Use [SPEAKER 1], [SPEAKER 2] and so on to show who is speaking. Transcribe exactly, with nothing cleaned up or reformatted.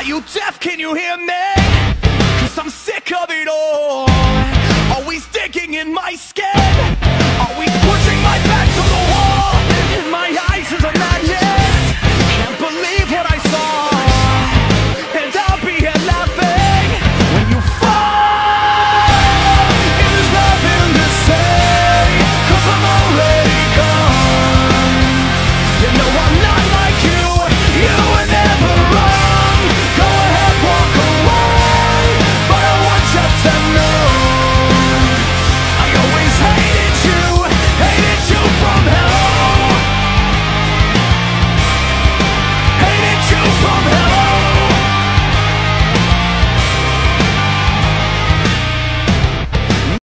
[SPEAKER 1] Are you deaf? Can you hear me? Cause I'm sick of it all. Always digging in my skin. Always